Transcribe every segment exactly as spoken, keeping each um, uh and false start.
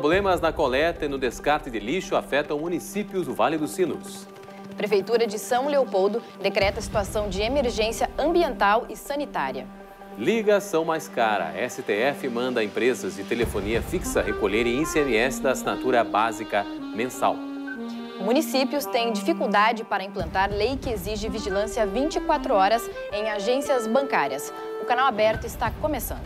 Problemas na coleta e no descarte de lixo afetam municípios do Vale dos Sinos. Prefeitura de São Leopoldo decreta situação de emergência ambiental e sanitária. Ligação mais cara. S T F manda empresas de telefonia fixa recolherem I C M S da assinatura básica mensal. Municípios têm dificuldade para implantar lei que exige vigilância vinte e quatro horas em agências bancárias. O Canal Aberto está começando.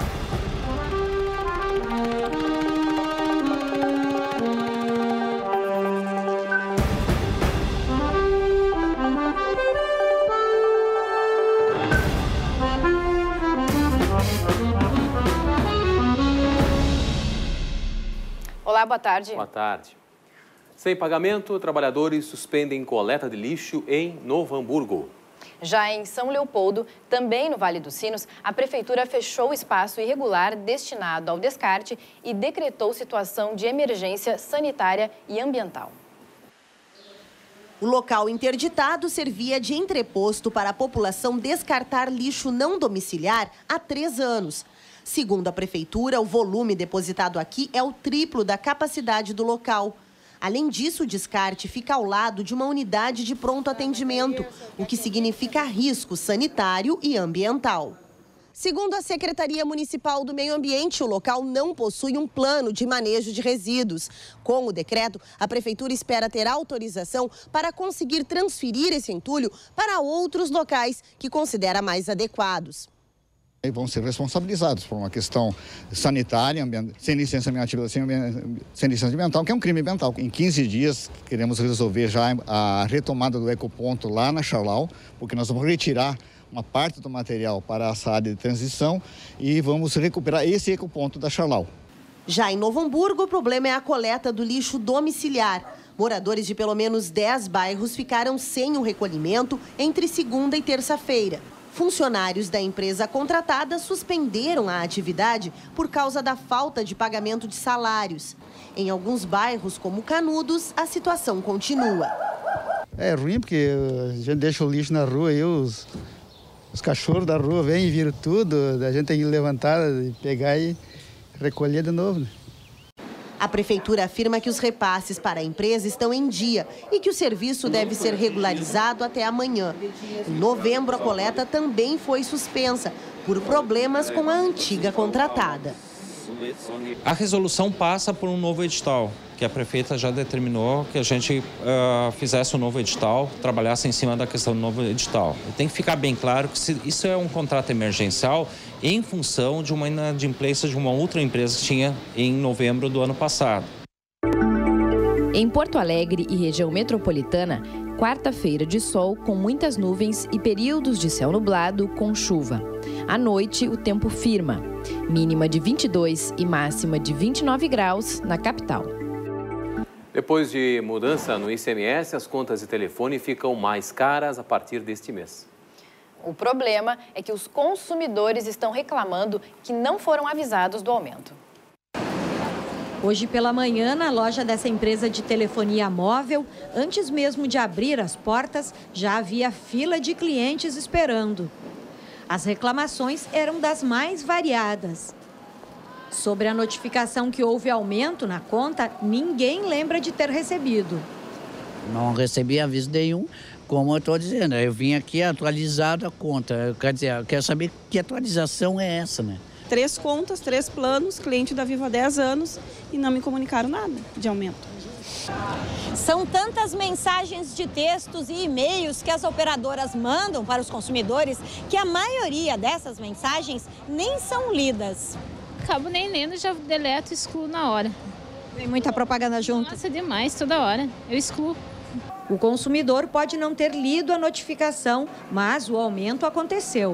Olá, boa tarde. Boa tarde. Sem pagamento, trabalhadores suspendem coleta de lixo em Novo Hamburgo. Já em São Leopoldo, também no Vale dos Sinos, a Prefeitura fechou o espaço irregular destinado ao descarte e decretou situação de emergência sanitária e ambiental. O local interditado servia de entreposto para a população descartar lixo não domiciliar há três anos. Segundo a Prefeitura, o volume depositado aqui é o triplo da capacidade do local. Além disso, o descarte fica ao lado de uma unidade de pronto atendimento, o que significa risco sanitário e ambiental. Segundo a Secretaria Municipal do Meio Ambiente, o local não possui um plano de manejo de resíduos. Com o decreto, a Prefeitura espera ter autorização para conseguir transferir esse entulho para outros locais que considera mais adequados. Vão ser responsabilizados por uma questão sanitária, sem licença ambiental, sem, sem licença ambiental, que é um crime ambiental. Em quinze dias, queremos resolver já a retomada do ecoponto lá na Charlau, porque nós vamos retirar uma parte do material para essa área de transição e vamos recuperar esse ecoponto da Charlau. Já em Novo Hamburgo, o problema é a coleta do lixo domiciliar. Moradores de pelo menos dez bairros ficaram sem o recolhimento entre segunda e terça-feira. Funcionários da empresa contratada suspenderam a atividade por causa da falta de pagamento de salários. Em alguns bairros, como Canudos, a situação continua. É ruim porque a gente deixa o lixo na rua e os, os cachorros da rua vêm e viram tudo. A gente tem que levantar, pegar e recolher de novo, né? A Prefeitura afirma que os repasses para a empresa estão em dia e que o serviço deve ser regularizado até amanhã. Em novembro, a coleta também foi suspensa por problemas com a antiga contratada. A resolução passa por um novo edital, que a prefeita já determinou que a gente uh, fizesse um novo edital, trabalhasse em cima da questão do novo edital. E tem que ficar bem claro que se isso é um contrato emergencial em função de uma inadimplência de uma outra empresa que tinha em novembro do ano passado. Em Porto Alegre e região metropolitana, quarta-feira de sol com muitas nuvens e períodos de céu nublado com chuva. À noite, o tempo firma, mínima de vinte e dois e máxima de vinte e nove graus na capital. Depois de mudança no I C M S, as contas de telefone ficam mais caras a partir deste mês. O problema é que os consumidores estão reclamando que não foram avisados do aumento. Hoje pela manhã, na loja dessa empresa de telefonia móvel, antes mesmo de abrir as portas, já havia fila de clientes esperando. As reclamações eram das mais variadas. Sobre a notificação que houve aumento na conta, ninguém lembra de ter recebido. Não recebi aviso nenhum, como eu estou dizendo. Eu vim aqui atualizado a conta. Quer dizer, eu quero saber que atualização é essa, né? Três contas, três planos, cliente da Vivo há dez anos e não me comunicaram nada de aumento. São tantas mensagens de textos e e-mails que as operadoras mandam para os consumidores que a maioria dessas mensagens nem são lidas. Acabo nem lendo, já deleto e excluo na hora. Tem muita propaganda junto? Nossa, demais, toda hora. Eu excluo. O consumidor pode não ter lido a notificação, mas o aumento aconteceu.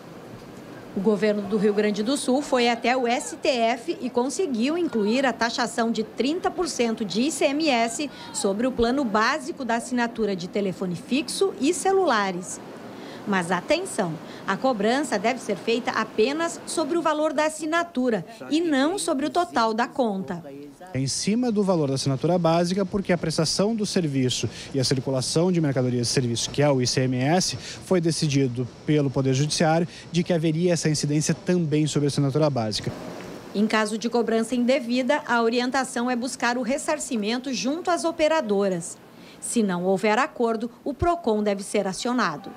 O governo do Rio Grande do Sul foi até o S T F e conseguiu incluir a taxação de trinta por cento de I C M S sobre o plano básico da assinatura de telefone fixo e celulares. Mas atenção, a cobrança deve ser feita apenas sobre o valor da assinatura e não sobre o total da conta. Em cima do valor da assinatura básica, porque a prestação do serviço e a circulação de mercadorias e serviços, que é o I C M S, foi decidido pelo Poder Judiciário de que haveria essa incidência também sobre a assinatura básica. Em caso de cobrança indevida, a orientação é buscar o ressarcimento junto às operadoras. Se não houver acordo, o PROCON deve ser acionado.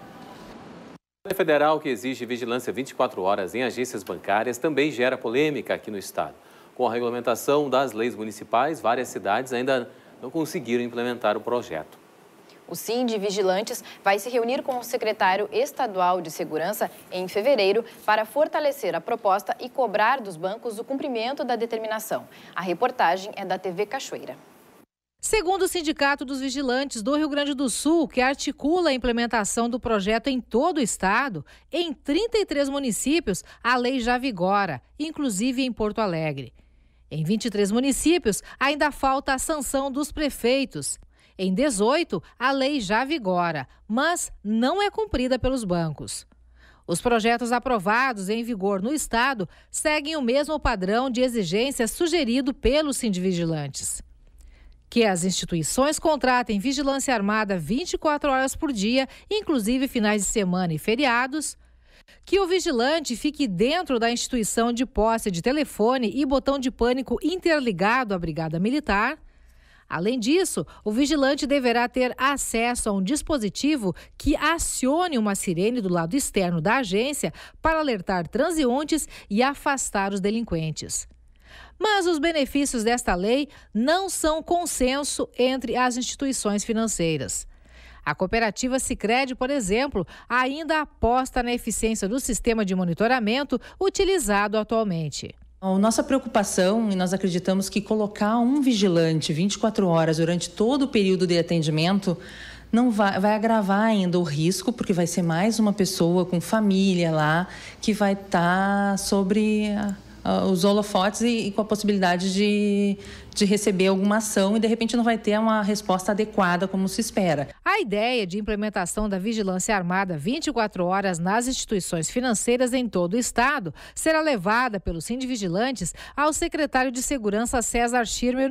A lei federal que exige vigilância vinte e quatro horas em agências bancárias também gera polêmica aqui no estado. Com a regulamentação das leis municipais, várias cidades ainda não conseguiram implementar o projeto. O Sindivigilantes vai se reunir com o secretário estadual de Segurança em fevereiro para fortalecer a proposta e cobrar dos bancos o cumprimento da determinação. A reportagem é da T V Cachoeira. Segundo o Sindicato dos Vigilantes do Rio Grande do Sul, que articula a implementação do projeto em todo o estado, em trinta e três municípios a lei já vigora, inclusive em Porto Alegre. Em vinte e três municípios ainda falta a sanção dos prefeitos. Em dezoito, a lei já vigora, mas não é cumprida pelos bancos. Os projetos aprovados em vigor no estado seguem o mesmo padrão de exigência sugerido pelos Sindivigilantes. Que as instituições contratem vigilância armada vinte e quatro horas por dia, inclusive finais de semana e feriados. Que o vigilante fique dentro da instituição de posse de telefone e botão de pânico interligado à Brigada Militar. Além disso, o vigilante deverá ter acesso a um dispositivo que acione uma sirene do lado externo da agência para alertar transeuntes e afastar os delinquentes. Mas os benefícios desta lei não são consenso entre as instituições financeiras. A cooperativa Sicredi, por exemplo, ainda aposta na eficiência do sistema de monitoramento utilizado atualmente. A nossa preocupação, e nós acreditamos que colocar um vigilante vinte e quatro horas durante todo o período de atendimento não vai, vai agravar ainda o risco, porque vai ser mais uma pessoa com família lá que vai estar sobre a, a, os holofotes e, e com a possibilidade de, de receber alguma ação e, de repente, não vai ter uma resposta adequada como se espera. A ideia de implementação da vigilância armada vinte e quatro horas nas instituições financeiras em todo o estado será levada pelos Sindivigilantes ao secretário de Segurança César Schirmer.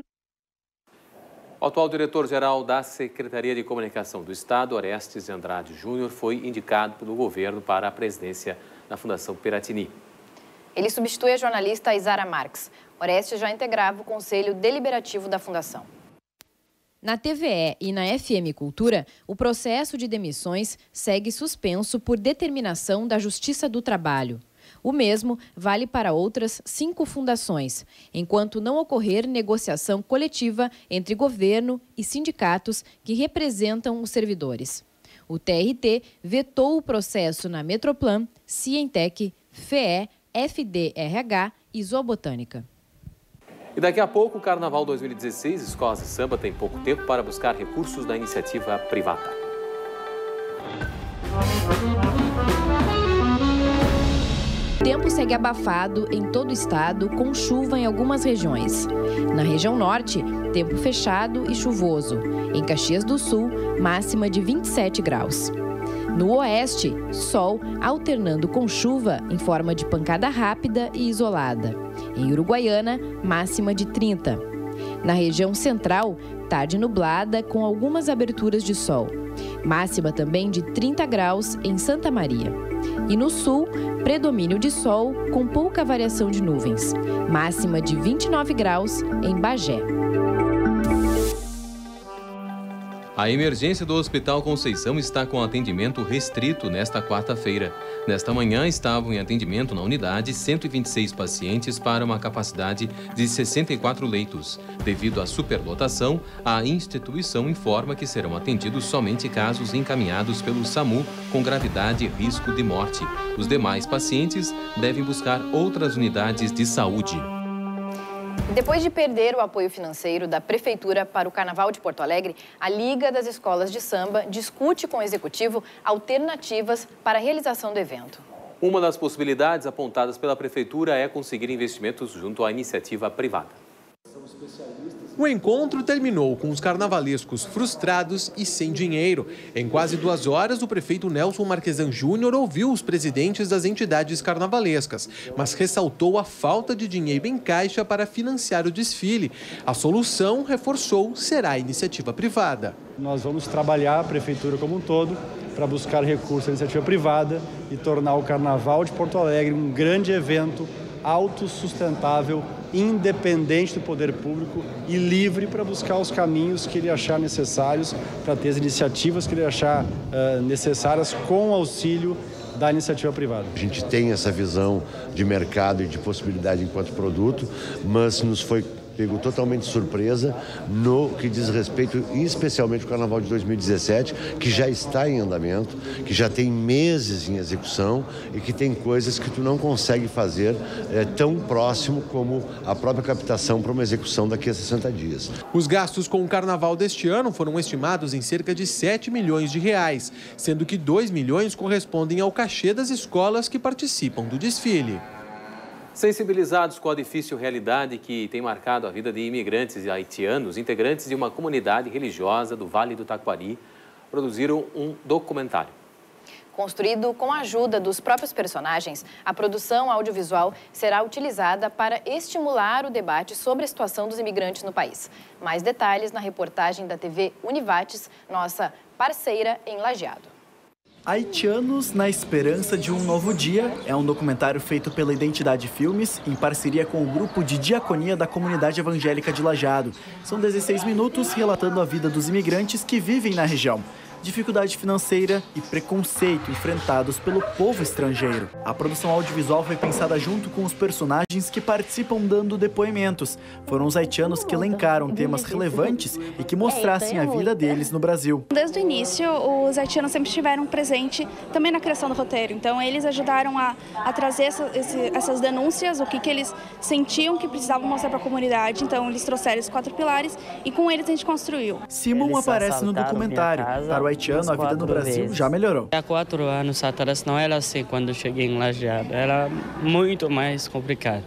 O atual diretor-geral da Secretaria de Comunicação do Estado, Orestes Andrade Júnior, foi indicado pelo governo para a presidência da Fundação Piratini. Ele substitui a jornalista Isara Marques. Orestes já integrava o Conselho Deliberativo da Fundação. Na T V E e na F M Cultura, o processo de demissões segue suspenso por determinação da Justiça do Trabalho. O mesmo vale para outras cinco fundações, enquanto não ocorrer negociação coletiva entre governo e sindicatos que representam os servidores. O T R T vetou o processo na Metroplan, Cientec, F E, F D R H e Zoobotânica. E daqui a pouco, o Carnaval dois mil e dezesseis, escolas de samba têm pouco tempo para buscar recursos da iniciativa privada. O tempo segue abafado em todo o estado, com chuva em algumas regiões. Na região norte, tempo fechado e chuvoso. Em Caxias do Sul, máxima de vinte e sete graus. No oeste, sol alternando com chuva em forma de pancada rápida e isolada. Em Uruguaiana, máxima de trinta. Na região central, tarde nublada com algumas aberturas de sol. Máxima também de trinta graus em Santa Maria. E no sul, predomínio de sol com pouca variação de nuvens. Máxima de vinte e nove graus em Bagé. A emergência do Hospital Conceição está com atendimento restrito nesta quarta-feira. Nesta manhã, estavam em atendimento na unidade cento e vinte e seis pacientes para uma capacidade de sessenta e quatro leitos. Devido à superlotação, a instituição informa que serão atendidos somente casos encaminhados pelo SAMU com gravidade e risco de morte. Os demais pacientes devem buscar outras unidades de saúde. Depois de perder o apoio financeiro da Prefeitura para o Carnaval de Porto Alegre, a Liga das Escolas de Samba discute com o Executivo alternativas para a realização do evento. Uma das possibilidades apontadas pela Prefeitura é conseguir investimentos junto à iniciativa privada. O encontro terminou com os carnavalescos frustrados e sem dinheiro. Em quase duas horas, o prefeito Nelson Marquesan Júnior ouviu os presidentes das entidades carnavalescas, mas ressaltou a falta de dinheiro em caixa para financiar o desfile. A solução, reforçou, será a iniciativa privada. Nós vamos trabalhar, a prefeitura como um todo, para buscar recursos da iniciativa privada e tornar o Carnaval de Porto Alegre um grande evento autossustentável, independente do poder público e livre para buscar os caminhos que ele achar necessários, para ter as iniciativas que ele achar uh, necessárias com auxílio da iniciativa privada. A gente tem essa visão de mercado e de possibilidade enquanto produto, mas nos foi pego totalmente surpresa no que diz respeito especialmente ao Carnaval de dois mil e dezessete, que já está em andamento, que já tem meses em execução e que tem coisas que tu não consegue fazer é, tão próximo como a própria captação para uma execução daqui a sessenta dias. Os gastos com o Carnaval deste ano foram estimados em cerca de sete milhões de reais, sendo que dois milhões correspondem ao cachê das escolas que participam do desfile. Sensibilizados com a difícil realidade que tem marcado a vida de imigrantes haitianos, integrantes de uma comunidade religiosa do Vale do Taquari produziram um documentário. Construído com a ajuda dos próprios personagens, a produção audiovisual será utilizada para estimular o debate sobre a situação dos imigrantes no país. Mais detalhes na reportagem da T V Univates, nossa parceira em Lajeado. Haitianos na Esperança de um Novo Dia é um documentário feito pela Identidade Filmes em parceria com o grupo de diaconia da comunidade evangélica de Lajeado. São dezesseis minutos relatando a vida dos imigrantes que vivem na região. Dificuldade financeira e preconceito enfrentados pelo povo estrangeiro. A produção audiovisual foi pensada junto com os personagens que participam dando depoimentos. Foram os haitianos que elencaram temas relevantes e que mostrassem a vida deles no Brasil. Desde o início, os haitianos sempre estiveram presentes também na criação do roteiro. Então, eles ajudaram a, a trazer essa, esse, essas denúncias, o que, que eles sentiam que precisavam mostrar para a comunidade. Então, eles trouxeram esses quatro pilares e com eles a gente construiu. Simon aparece no documentário. Para o haitiano, a vida no Brasil vezes. já melhorou. Há quatro anos atrás não era assim quando eu cheguei em Lajeado, era muito mais complicado.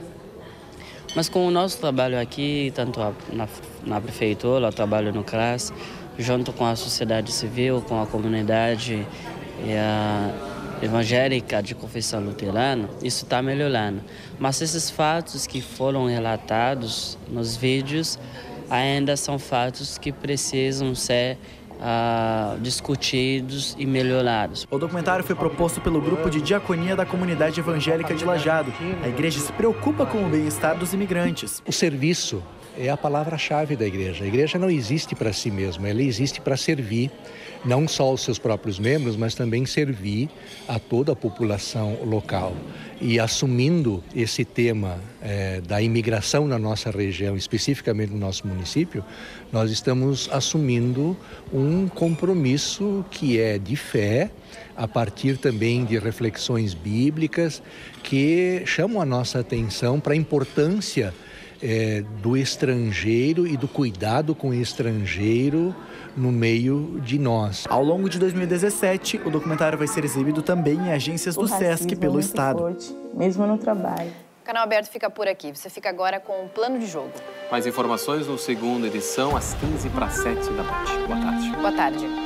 Mas com o nosso trabalho aqui, tanto na, na prefeitura, o trabalho no C R A S, junto com a sociedade civil, com a comunidade e a evangélica de confissão luterana, isso está melhorando. Mas esses fatos que foram relatados nos vídeos ainda são fatos que precisam ser Uh, discutidos e melhorados. O documentário foi proposto pelo grupo de diaconia da comunidade evangélica de Lajeado. A igreja se preocupa com o bem-estar dos imigrantes. O serviço é a palavra-chave da igreja. A igreja não existe para si mesma, ela existe para servir não só os seus próprios membros, mas também servir a toda a população local. E assumindo esse tema é, da imigração na nossa região, especificamente no nosso município, nós estamos assumindo um compromisso que é de fé, a partir também de reflexões bíblicas que chamam a nossa atenção para a importância é, do estrangeiro e do cuidado com o estrangeiro no meio de nós. Ao longo de dois mil e dezessete, o documentário vai ser exibido também em agências do SESC pelo estado. Forte, mesmo no trabalho. O Canal Aberto fica por aqui. Você fica agora com o Plano de Jogo. Mais informações no segunda edição, às quinze para sete da noite. Boa tarde. Boa tarde.